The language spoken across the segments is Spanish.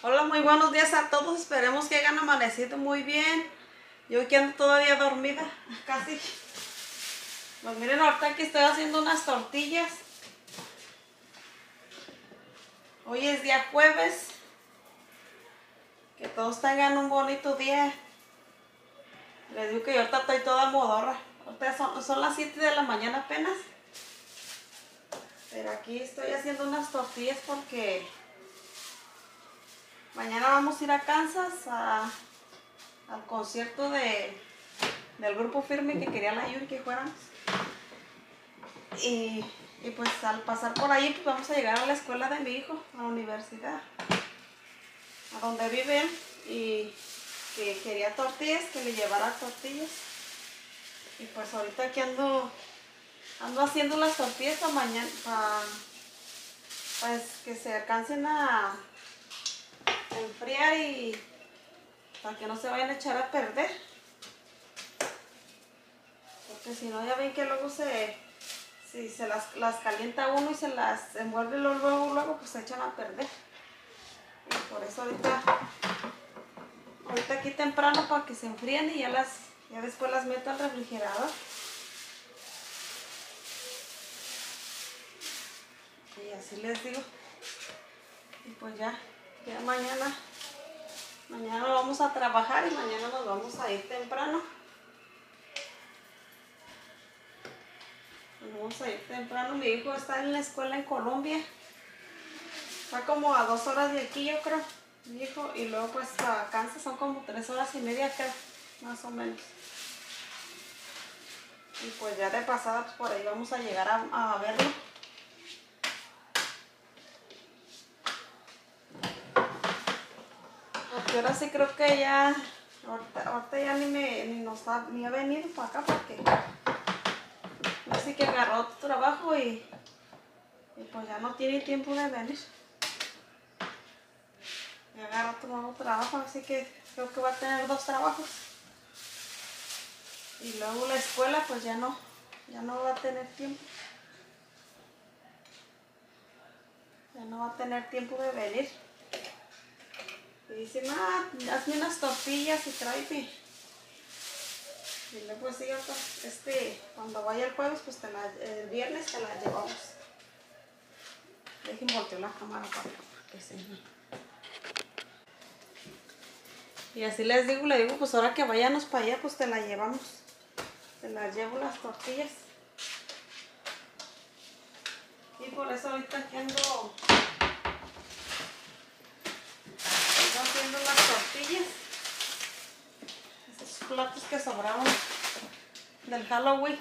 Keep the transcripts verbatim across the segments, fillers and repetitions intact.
Hola, muy buenos días a todos. Esperemos que hayan amanecido muy bien. Yo que ando todavía dormida, casi. Pues miren, ahorita que estoy haciendo unas tortillas. Hoy es día jueves. Que todos tengan un bonito día. Les digo que yo ahorita estoy toda modorra. Ahorita son, son las siete de la mañana apenas. Pero aquí estoy haciendo unas tortillas porque mañana vamos a ir a Kansas a, al concierto de, del grupo Firme que quería la Yuri que fuéramos. Y, y pues al pasar por ahí pues vamos a llegar a la escuela de mi hijo, a la universidad, a donde vive él, y que quería tortillas, que le llevara tortillas. Y pues ahorita aquí ando, ando haciendo las tortillas para mañana, para pues que se alcancen a enfriar y para que no se vayan a echar a perder. Porque si no, ya ven que luego se, si se las, las calienta uno y se las envuelve luego, luego, luego pues se echan a perder. Y por eso ahorita, ahorita aquí temprano para que se enfríen y ya las, ya después las meto al refrigerador. Y así les digo. Y pues ya, ya mañana, mañana vamos a trabajar y mañana nos vamos a ir temprano. Nos vamos a ir temprano. Mi hijo está en la escuela en Colombia. Está como a dos horas de aquí, yo creo, mi hijo. Y luego pues a Kansas son como tres horas y media acá, más o menos. Y pues ya de pasada pues por ahí vamos a llegar a, a verlo. Porque ahora sí creo que ya, ahorita, ahorita ya ni, me, ni nos ha, ni ha venido para acá porque así que agarró otro trabajo y, y pues ya no tiene tiempo de venir. Y agarró otro nuevo trabajo, así que creo que va a tener dos trabajos. Y luego la escuela pues ya no, ya no va a tener tiempo. Ya no va a tener tiempo de venir. Y dice, ma, hazme unas tortillas y tráeme. Y luego pues sí, este, cuando vaya el jueves, pues te la, el viernes te la llevamos. Dejen voltear la cámara para que se... Y así les digo, le digo, pues ahora que vayamos para allá, pues te la llevamos. Te las llevo las tortillas. Y por eso ahorita aquí ando, ando haciendo las tortillas. Esos platos que sobraron del Halloween.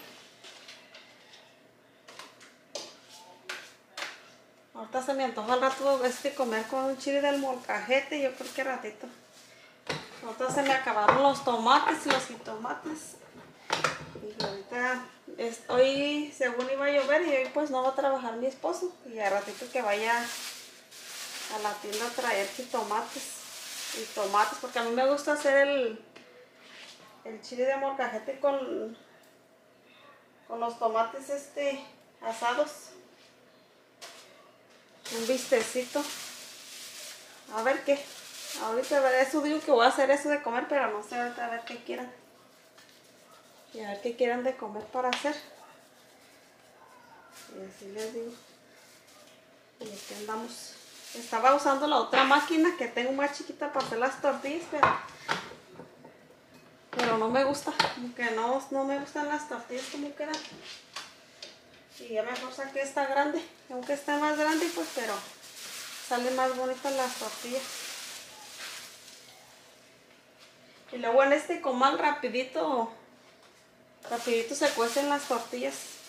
Ahorita se me antoja al rato este comer con un chile del molcajete, yo creo que ratito. Ahorita se me acabaron los tomates y los jitomates. Y ahorita es, hoy según iba a llover y hoy pues no va a trabajar mi esposo. Y a ratito que vaya a la tienda a traer jitomates y tomates, porque a mí me gusta hacer el, el chile de molcajete con, con los tomates este asados. Un bistecito. A ver qué. Ahorita a ver, eso digo que voy a hacer eso de comer, pero no sé ahorita a ver qué quieran. Y a ver qué quieran de comer para hacer. Y así les digo. Y aquí andamos. Estaba usando la otra máquina que tengo más chiquita para hacer las tortillas, pero, pero no me gusta. Como que no, no me gustan las tortillas como quedan. Y ya mejor saqué esta grande. Aunque esté más grande, pues, pero salen más bonitas las tortillas. Y luego en este comal rapidito, rapidito se cuecen las tortillas.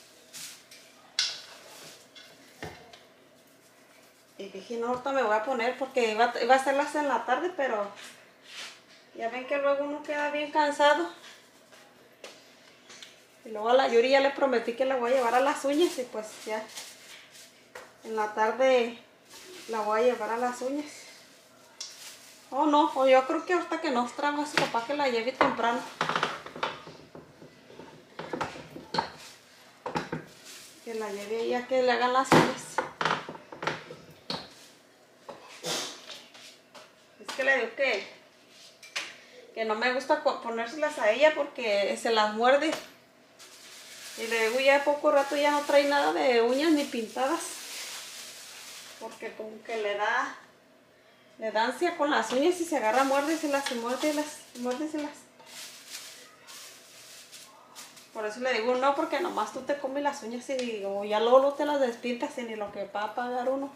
Y dije, no, ahorita me voy a poner porque iba, iba a hacerlas en la tarde, pero ya ven que luego uno queda bien cansado. Y luego a la Yuri ya le prometí que la voy a llevar a las uñas y pues ya en la tarde la voy a llevar a las uñas. Oh no, o yo creo que ahorita que no trabaja su papá que la lleve temprano. Que la lleve ahí a que le hagan las uñas. que le digo que, que no me gusta ponérselas a ella porque se las muerde. Y le digo, ya de poco rato ya no trae nada de uñas ni pintadas. Porque como que le da, le da ansia con las uñas y se agarra, muérdeselas y muérdeselas y muérdeselas. Por eso le digo no, porque nomás tú te comes las uñas y digo, ya luego no te las despintas y ni lo que va a pagar uno.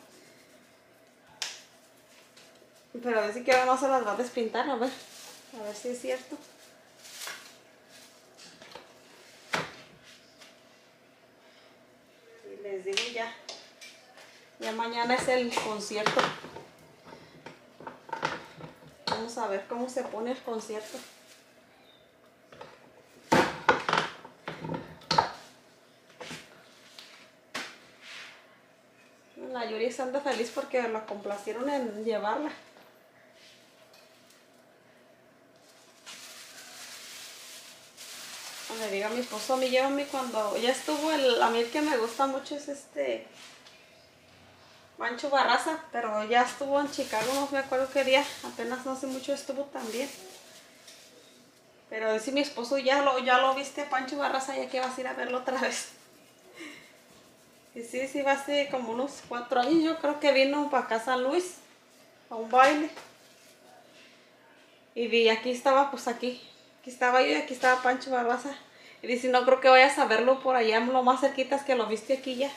Pero a ver si quiero no se las va a despintar, a ver, a ver si es cierto. Y les digo ya, ya mañana es el concierto. Vamos a ver cómo se pone el concierto. La Yuri está anda feliz porque la complacieron en llevarla. Le diga a mi esposo, a mí llévame cuando ya estuvo el, a mí el que me gusta mucho es este Pancho Barraza, pero ya estuvo en Chicago, no me acuerdo qué día, apenas no hace mucho estuvo también. Pero si mi esposo ya lo, ya lo viste Pancho Barraza, ya que vas a ir a verlo otra vez. Y sí, sí, va hace como unos cuatro años, yo creo que vino para acá a San Luis, a un baile. Y vi, aquí estaba, pues aquí, aquí estaba yo y aquí estaba Pancho Barraza. Y dice, no creo que vayas a verlo por allá, lo más cerquita es que lo viste aquí ya.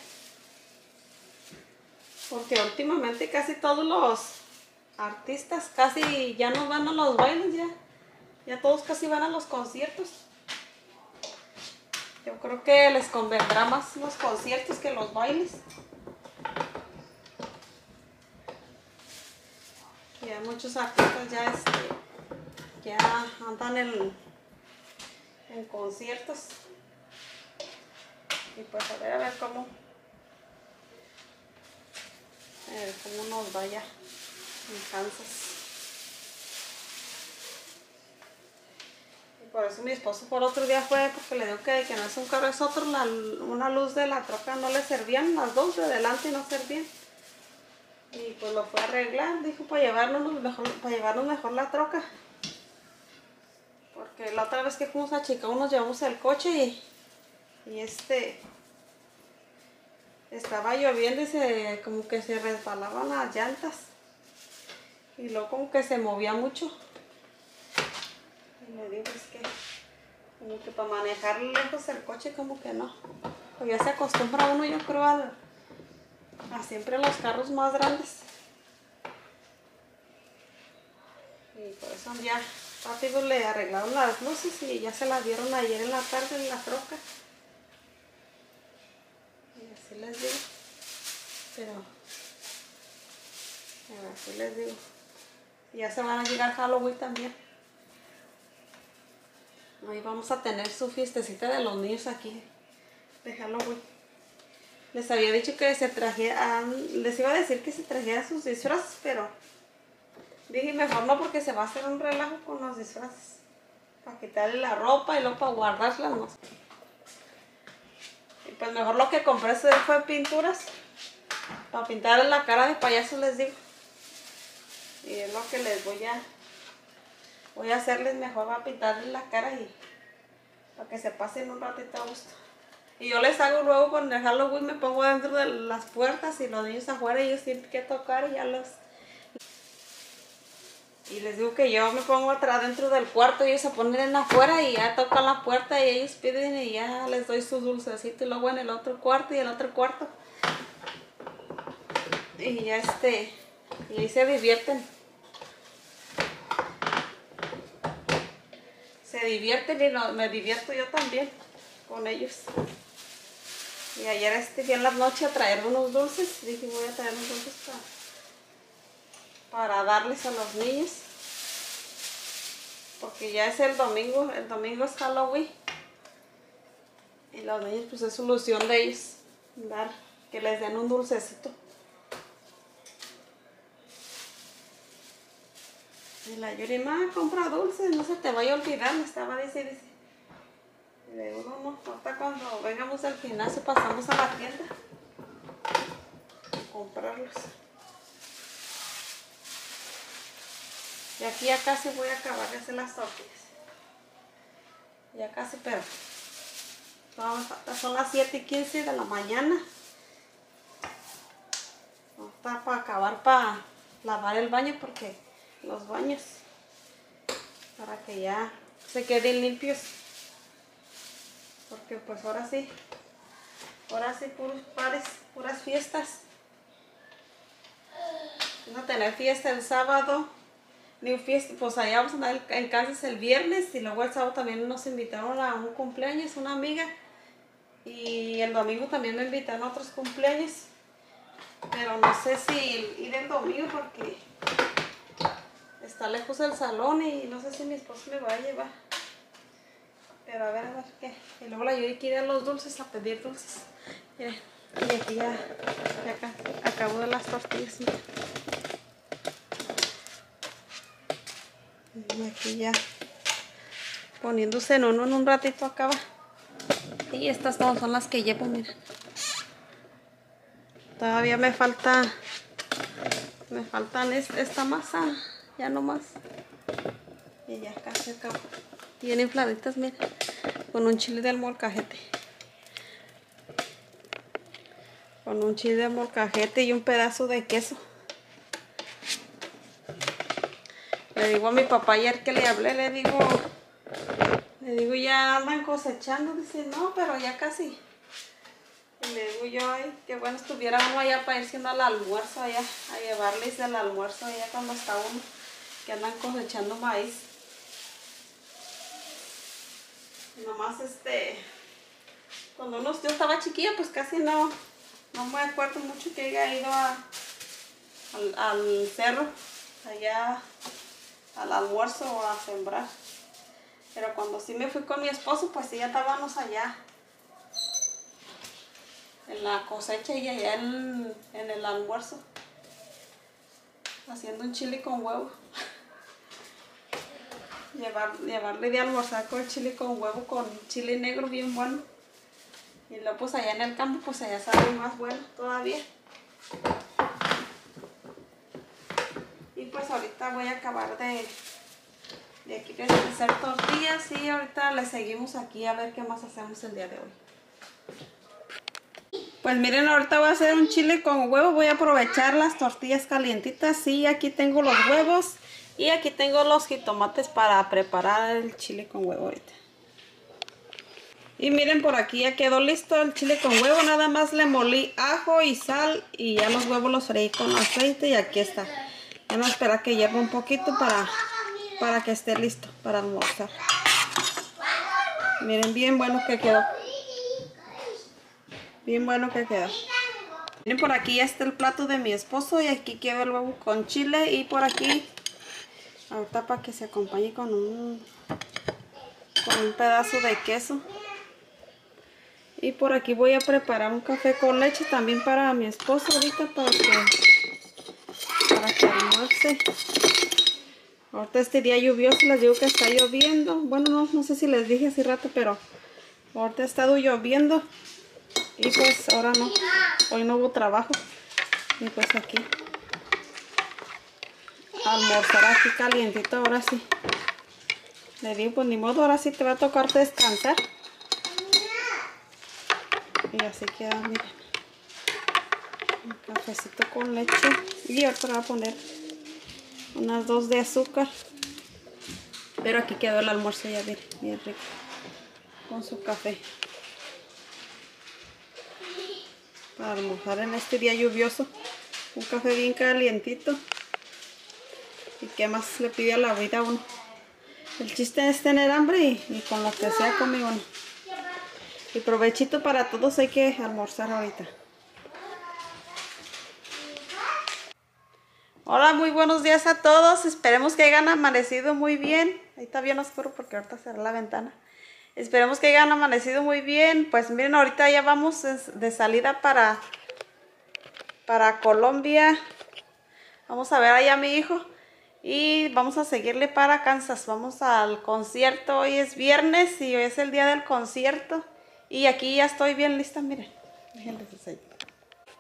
Porque últimamente casi todos los artistas casi ya no van a los bailes ya. Ya todos casi van a los conciertos. Yo creo que les convendrá más los conciertos que los bailes. Y hay muchos artistas ya este, ya andan en, en conciertos. Y pues a ver, a ver cómo, a ver cómo nos vaya en Kansas. Y por eso mi esposo por otro día fue, porque le digo que, que no es un carro, es otro, la, una luz de la troca no le servían, las dos de delante no servían. Y pues lo fue a arreglar, dijo, para llevarnos mejor, para llevarnos mejor la troca. Porque la otra vez que fuimos a Chicago nos llevamos el coche y, y este estaba lloviendo y se como que se resbalaban las llantas. Y luego como que se movía mucho. Y le digo, es que como que para manejar lejos el coche como que no. Pues ya se acostumbra uno, yo creo, a, a siempre los carros más grandes. Y por eso ya rápido le arreglaron las luces y ya se las dieron ayer en la tarde en la troca. Y así les digo. Pero, así les digo. Y ya se van a llegar Halloween también. Ahí vamos a tener su fiestecita de los niños aquí de Halloween. Les había dicho que se trajeran, les iba a decir que se trajeran sus disfraces, pero dije mejor no porque se va a hacer un relajo con los disfraces. Para quitarle la ropa y luego para guardarlas, no. Y pues mejor lo que compré fue pinturas. Para pintarle la cara de payaso, les digo. Y es lo que les voy a... Voy a hacerles mejor, va a pintarles la cara y... Para que se pasen un ratito a gusto. Y yo les hago luego con el Halloween, me pongo dentro de las puertas y los niños afuera y ellos tienen que tocar y ya los... Y les digo que yo me pongo atrás dentro del cuarto y ellos se ponen afuera y ya tocan la puerta y ellos piden y ya les doy su dulcecito y luego en el otro cuarto y el otro cuarto. Y ya este, y ahí se divierten. Se divierten y no, me divierto yo también con ellos. Y ayer este, fui en la noche a traer unos dulces. Dije voy a traer unos dulces para, para darles a los niños. Porque ya es el domingo, el domingo es Halloween. Y los niños pues es solución de ellos. Dar, que les den un dulcecito. Y la Yuri, ma, compra dulces, no se te vaya a olvidar, me estaba diciendo. Y le digo, no, no, ahorita cuando vengamos al gimnasio pasamos a la tienda a comprarlos. Y aquí ya casi voy a acabar de hacer las tortillas. Ya casi, pero todavía me falta. Son las siete y quince de la mañana. Está para acabar, para lavar el baño, porque los baños, para que ya se queden limpios. Porque pues ahora sí, ahora sí puros pares, puras fiestas. Vamos a tener fiesta el sábado. Ni fiesta, pues allá vamos a andar en casa el viernes, y luego el sábado también nos invitaron a un cumpleaños, una amiga. Y el domingo también me invitaron a otros cumpleaños. Pero no sé si ir el domingo porque está lejos el salón y no sé si mi esposo me va a llevar. Pero a ver, a ver qué. Y luego la Yuri quiere ir a los dulces, a pedir dulces. Miren, y aquí ya, ya acá, acabo de las tortillas. Miren. Y aquí ya poniéndose en uno en un ratito acaba. Y estas no son las que llevo, miren. Todavía me falta, me faltan es, esta masa, ya no más. Y ya casi acabo. Bien infladitas, miren, con un chile de molcajete. Con un chile de molcajete y un pedazo de queso. Le digo a mi papá ayer que le hablé, le digo, le digo, ya andan cosechando. Dice, no, pero ya casi. Y le digo yo, ay, qué bueno estuviera uno allá para ir siendo al almuerzo allá, a llevarles el almuerzo allá cuando está uno, que andan cosechando maíz. Y nomás este, cuando uno, yo estaba chiquilla, pues casi no, no me acuerdo mucho que haya ido a, al, al cerro, allá al almuerzo o a sembrar. Pero cuando sí me fui con mi esposo, pues sí, ya estábamos allá en la cosecha y allá en, en el almuerzo haciendo un chile con huevo. Llevar, llevarle de almorzar con chile con huevo, con chile negro bien bueno. Y luego pues allá en el campo, pues allá sabe más bueno todavía. Y pues ahorita voy a acabar de, de aquí de hacer tortillas y ahorita le seguimos aquí a ver qué más hacemos el día de hoy. Pues miren, ahorita voy a hacer un chile con huevo. Voy a aprovechar las tortillas calientitas. Sí, aquí tengo los huevos y aquí tengo los jitomates para preparar el chile con huevo ahorita. Y miren, por aquí ya quedó listo el chile con huevo. Nada más le molí ajo y sal y ya los huevos los freí con aceite y aquí está. Ya no esperar que hierva un poquito para, para que esté listo para almorzar. Miren, bien bueno que quedó. Bien bueno que queda. Miren, por aquí ya está el plato de mi esposo y aquí quedó el huevo con chile y por aquí ahorita para que se acompañe con un con un pedazo de queso. Y por aquí voy a preparar un café con leche también para mi esposo ahorita para que para que almuerce. Ahorita este día lluvioso, les digo que está lloviendo. Bueno, no, no sé si les dije hace rato, pero ahorita ha estado lloviendo. Y pues ahora no, hoy no hubo trabajo. Y pues aquí almorzar aquí calientito, ahora sí. Le digo, pues ni modo, ahora sí te va a tocar descansar. Y así queda, miren. Un cafecito con leche. Y ahorita le voy a poner unas dos de azúcar. Pero aquí quedó el almuerzo ya bien, bien rico. Con su café. Para almorzar en este día lluvioso. Un café bien calientito. ¿Y qué más le pide a la vida a uno? El chiste es tener hambre y, y con lo que sea come uno. Y provechito para todos, hay que almorzar ahorita. Hola, muy buenos días a todos. Esperemos que hayan amanecido muy bien. Ahí está bien oscuro porque ahorita cerré la ventana. Esperemos que hayan amanecido muy bien. Pues miren, ahorita ya vamos de salida para, para Colombia. Vamos a ver allá a mi hijo. Y vamos a seguirle para Kansas. Vamos al concierto. Hoy es viernes y hoy es el día del concierto. Y aquí ya estoy bien lista, miren. Déjenles enseñar.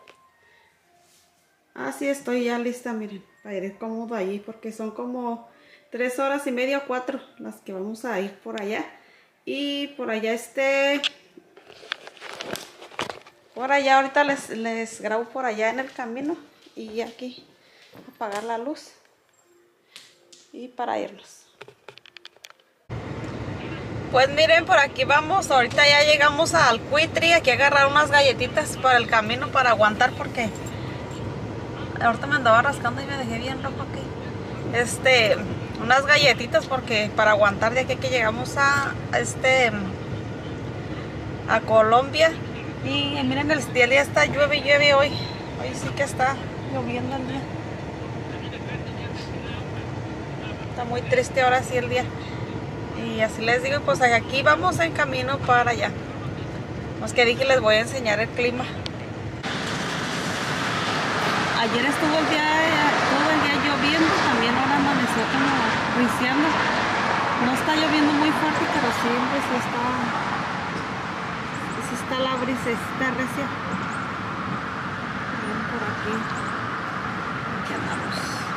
Así estoy ya lista, miren. Para ir cómodo allí porque son como tres horas y media o cuatro las que vamos a ir por allá. Y por allá este... Por allá ahorita les, les grabo por allá en el camino. Y aquí apagar la luz. Y para irnos. Pues miren, por aquí vamos. Ahorita ya llegamos al Cuitri. Aquí a agarrar unas galletitas para el camino para aguantar porque... Ahorita me andaba rascando y me dejé bien rojo aquí. Este... Unas galletitas porque para aguantar de aquí que llegamos a este a Colombia. Y miren, el día ya está llueve y llueve hoy. Hoy sí que está lloviendo el día. Está muy triste ahora sí el día. Y así les digo, pues aquí vamos en camino para allá. Los que dije les voy a enseñar el clima. Ayer estuvo el día, todo el día lloviendo, también ahora amaneció como riciando. No está lloviendo muy fuerte, pero siempre sí está, sí está la brisa, está recia. Miren por aquí, aquí andamos.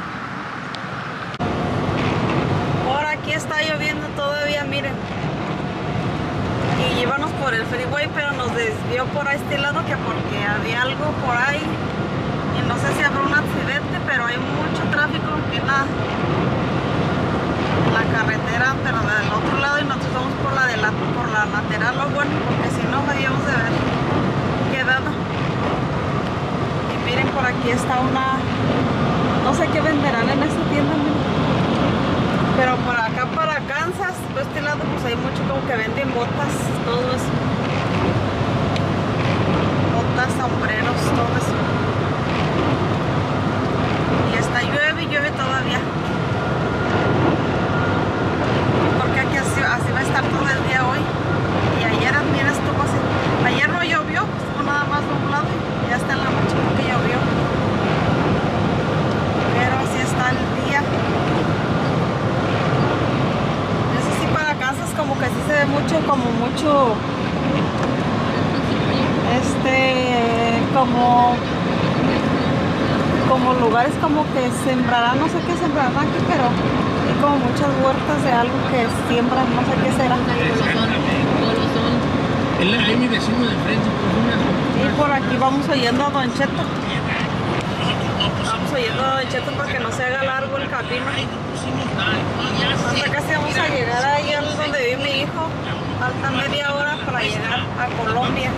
Por aquí está lloviendo todavía, miren. Y íbamos por el freeway, pero nos desvió por este lado que porque había algo por ahí. No sé si habrá un accidente, pero hay mucho tráfico aquí en la, en la carretera, pero del otro lado, y nosotros vamos por la, de la, por la lateral, lo bueno, porque si no, habíamos de haber quedado. Y miren, por aquí está una, no sé qué venderán en esta tienda, miren. Pero por acá para Kansas, por este lado, pues hay mucho como que venden botas, todo eso. Botas, sombreros, todo eso. Y está llueve y llueve todavía. Porque aquí así, así va a estar todo el día hoy. Y ayer, mira, estuvo así. Ayer no llovió, estuvo nada más nublado y ya está en la noche porque llovió. Pero así está el día. Eso sí, para Kansas como que sí se ve mucho, como mucho, este, como... como lugares como que sembrarán, no sé qué sembrarán aquí, pero hay como muchas huertas de algo que siembran, no sé qué será. Es mi vecino de frente. Y por aquí vamos oyendo a Don Cheto. Vamos oyendo a Don Cheto para que no se haga largo el camino. Hasta casi vamos a llegar ahí a donde vive mi hijo. Falta media hora para llegar a Colombia.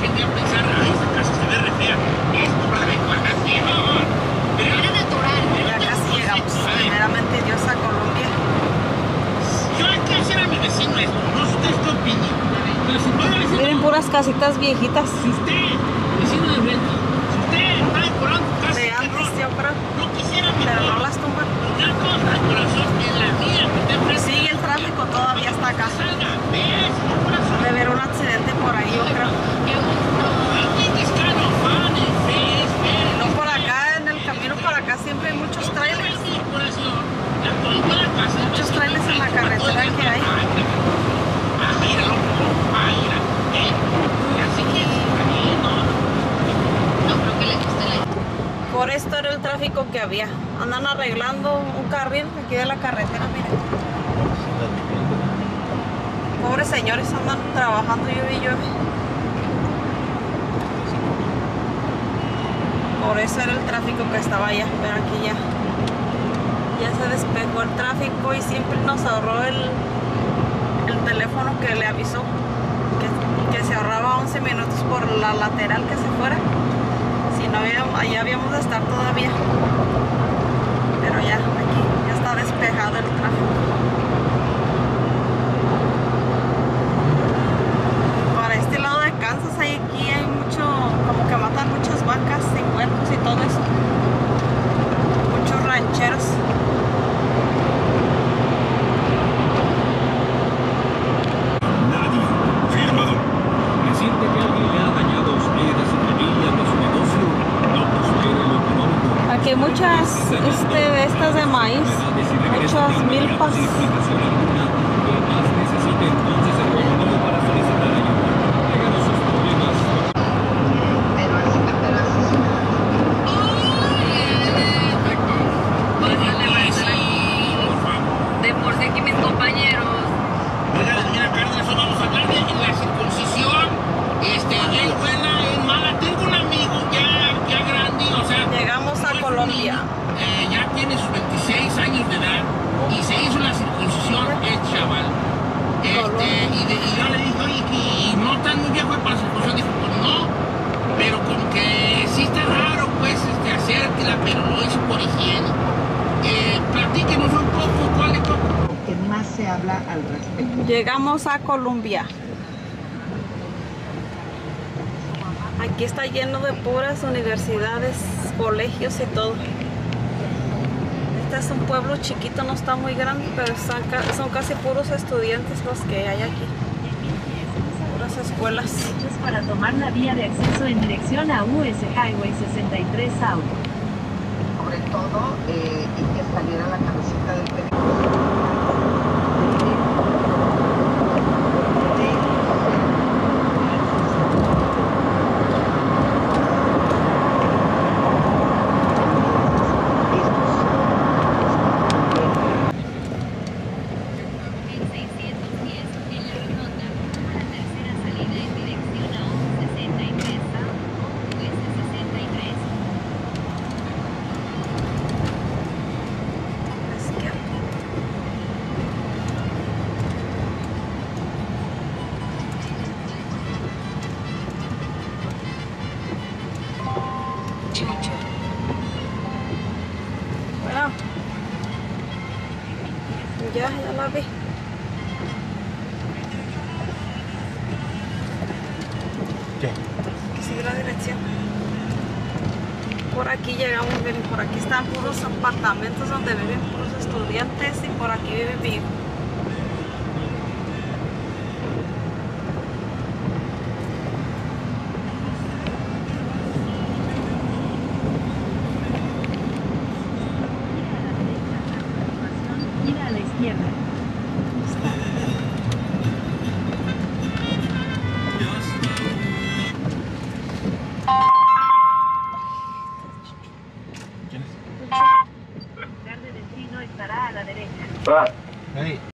Ya casi llegamos, primeramente Dios, a Colombia. Yo hay que hacer a mi vecino esto, no sé usted qué opina. Pero si puede decir, miren puras casitas viejitas. si usted, vecino de frente, si usted está decorando su casa, de antes, yo creo, no quisiera pero no las tumban. una cosa al corazón en la mía que usted ofrece. Sigue el tráfico todavía hasta acá. Salga, ves, corazón. De ver un accidente por ahí, yo creo. No, por acá, en el camino por acá siempre hay muchos trailers. Muchos trailers en la carretera que hay. Por esto era el tráfico que había. Andan arreglando un carril aquí de la carretera, miren. Pobres señores andan trabajando llueve y llueve. Por eso era el tráfico que estaba allá, pero aquí ya ya se despejó el tráfico y siempre nos ahorró el, el teléfono que le avisó que, que se ahorraba once minutos por la lateral que se fuera. Si no, allá habíamos de estar todavía, pero ya aquí ya está despejado el tráfico. Para este lado de Kansas hay aquí hay mucho, como que matan muchas vacas y puercos y todo eso, muchos rancheros. Aquí hay muchas este, de estas de maíz, muchas milpas. se habla al respecto. Llegamos a Columbia. Aquí está lleno de puras universidades, colegios y todo. Este es un pueblo chiquito, no está muy grande, pero son, son casi puros estudiantes los que hay aquí. Puras escuelas. Hechos para tomar la vía de acceso en dirección a U S Highway sesenta y tres South. Sobre todo, eh, y que saliera la cabecita del periódico. Bueno, ya, ya la vi. ¿Qué? Que sigue la dirección. Por aquí llegamos, miren, por aquí están puros apartamentos donde viven puros estudiantes y por aquí vive mi hijo. Gira a la izquierda. El lugar de destino estará a la derecha. Hey.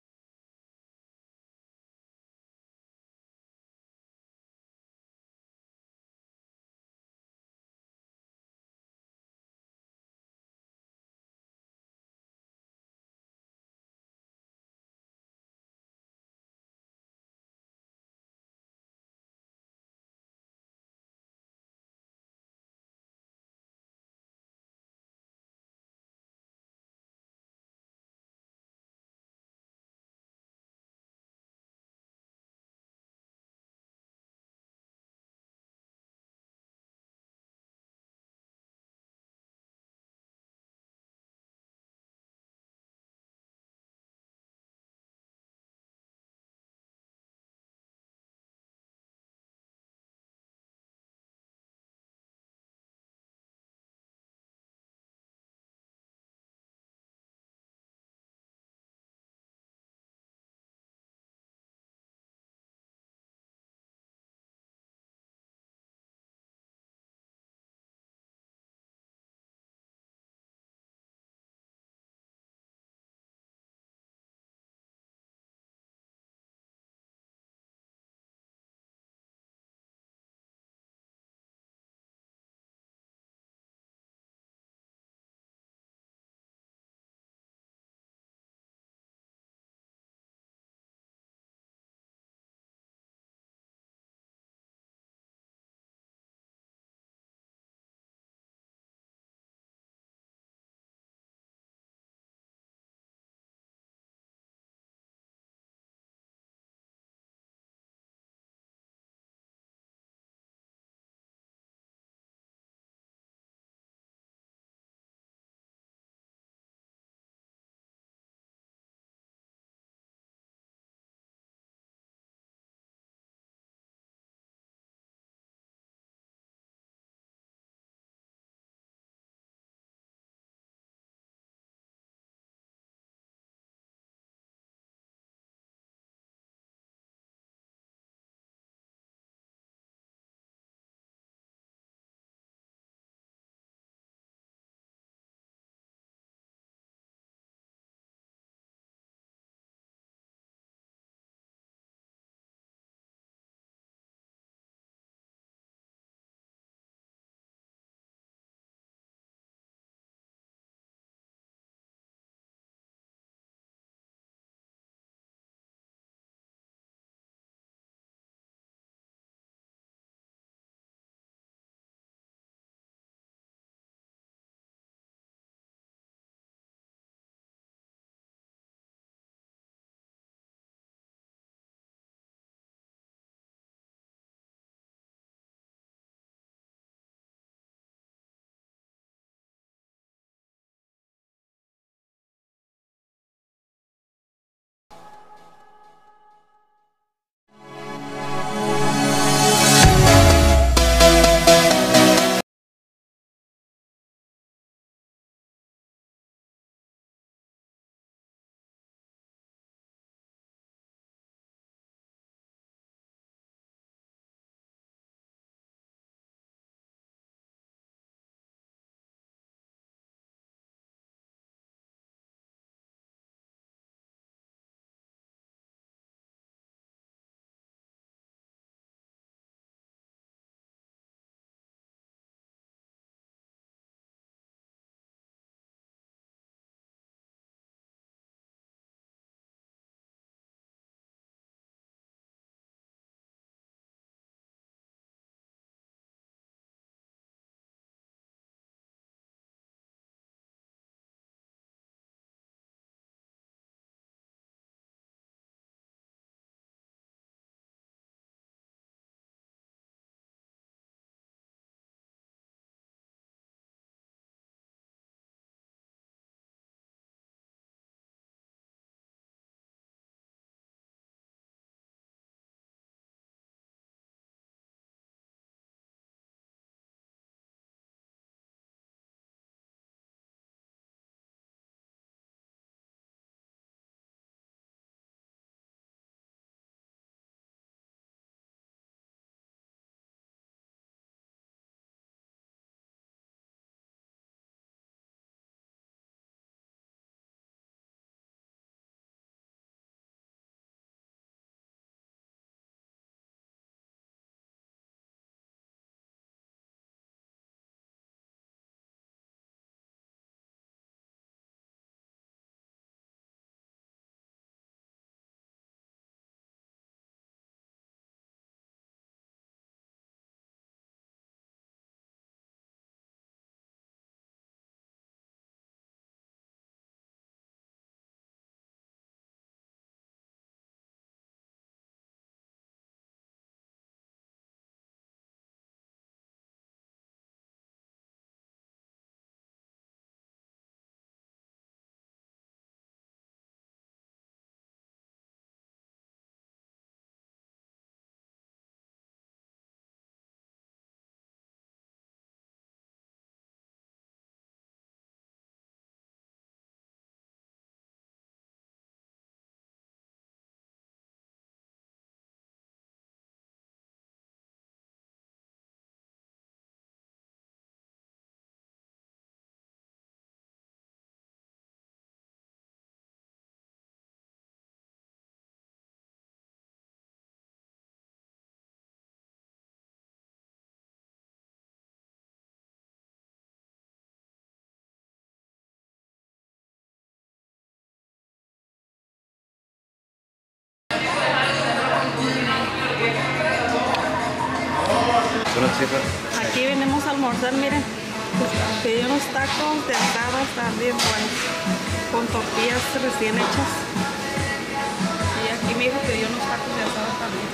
Aquí venimos a almorzar, miren. Pedí unos tacos de asada, están bien buenos. Con tortillas recién hechas. Y aquí mi hijo pidió unos tacos de asada también.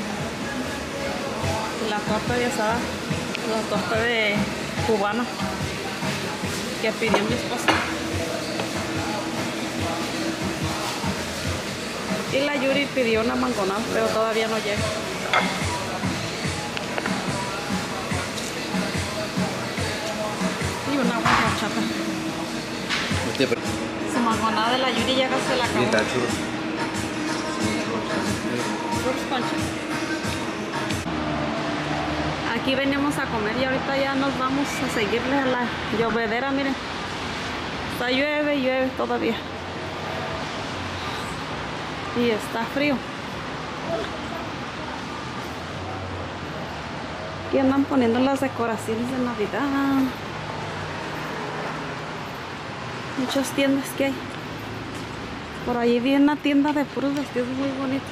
Y la torta de asada, la torta de cubana que pidió mi esposa. Y la Yuri pidió una mangonada, pero todavía no llega. Y una agua de horchata. Su mangonada de la Yuri ya casi se la acabó. Aquí venimos a comer y ahorita ya nos vamos a seguirle a la llovedera, miren. Está llueve, llueve todavía. Y está frío. Aquí andan poniendo las decoraciones de Navidad. Muchas tiendas que hay. Por ahí vi una tienda de puros vestidos muy bonitos.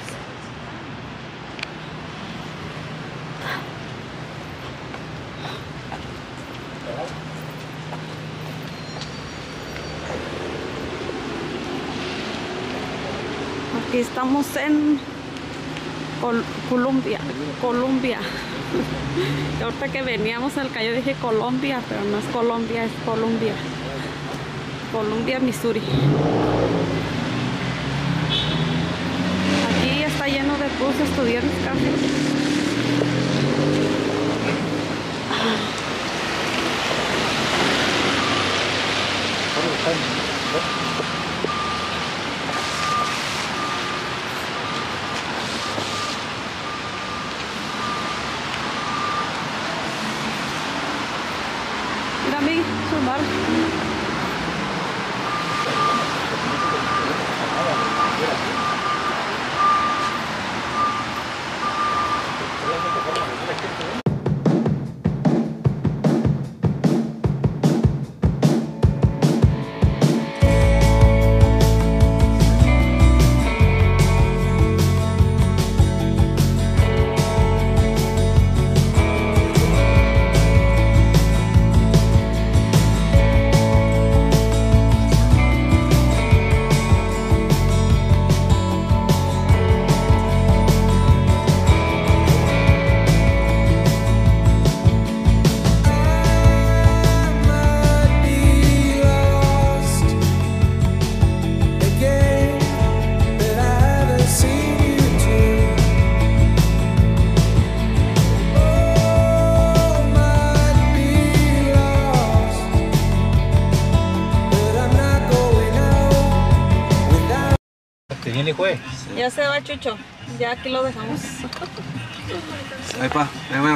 Aquí estamos en Col Colombia, Colombia. Y ahorita que veníamos al Cayo dije Colombia, pero no es Colombia, es Colombia. Columbia, Missouri. Aquí está lleno de puros estudiantes casi. Mira, mi sumar. Ya se va, Chucho. Ya aquí lo dejamos. Ahí pa, ahí bueno.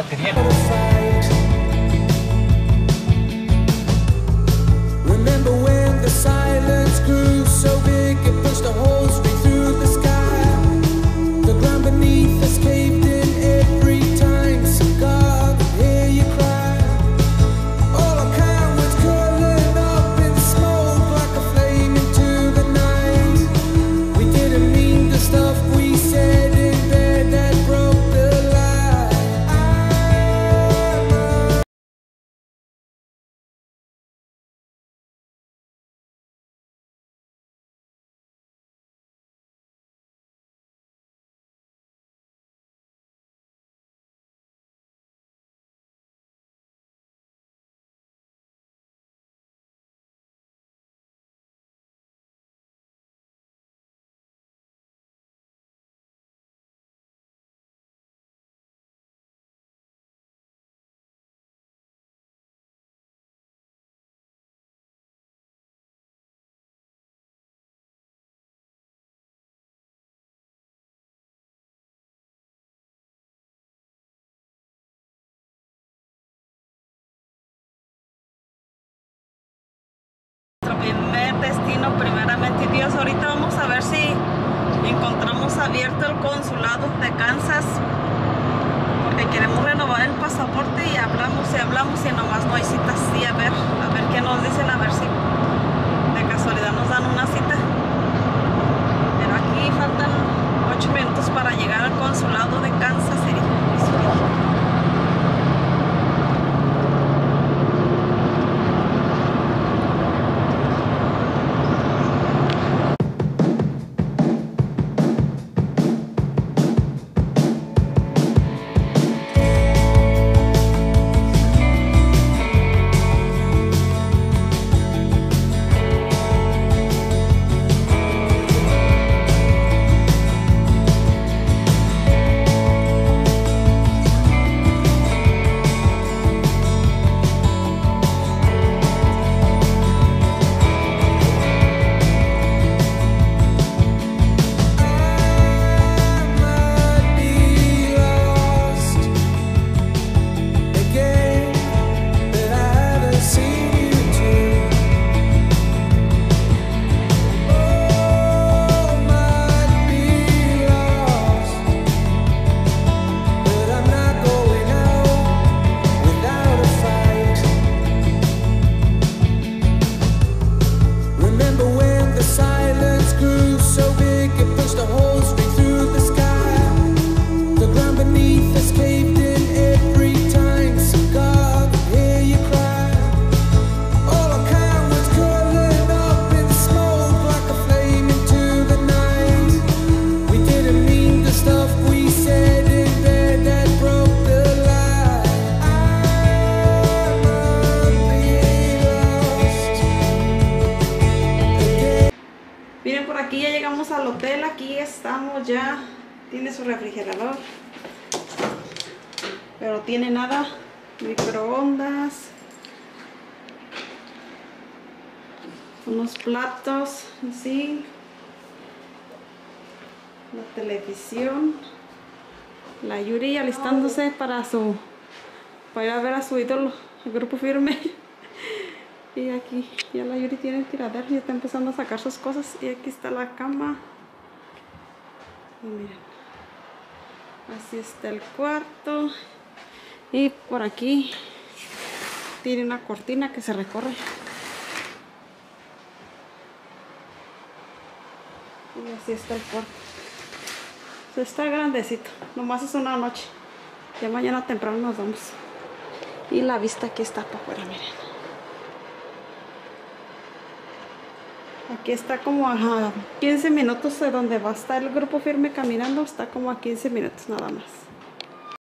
Remember when the silence grew so big it pushed a hole straight through the sky. The ground beneath us caved in every time. So God would hear you cry. All our cowards curling up in smoke like a flame into the night. We didn't mean the stuff we said in bed that broke the lie. Primer destino, primeramente Dios. Ahorita vamos a ver si encontramos abierto el consulado de Kansas, porque queremos renovar el pasaporte y hablamos y hablamos y nomás no hay citas. Sí, a ver, a ver qué nos dicen, a ver si de casualidad nos dan una cita. Pero aquí faltan ocho minutos para llegar al consulado de Kansas City, Missouri. Miren, por aquí ya llegamos al hotel. Aquí estamos ya. Tiene su refrigerador. Pero tiene nada. Microondas. Unos platos. Así. La televisión. La Yuri alistándose para su... Para ir a ver a su ídolo. El Grupo Firme. Y aquí ya la Yuri tiene el tiradero, ya está empezando a sacar sus cosas. Y aquí está la cama. Y miren, así está el cuarto. Y por aquí tiene una cortina que se recorre. Y así está el cuarto. Está grandecito, nomás es una noche. Ya mañana temprano nos vamos. Y la vista aquí está para afuera, miren. Aquí está como a quince minutos de donde va a estar el Grupo Firme caminando. Está como a quince minutos nada más.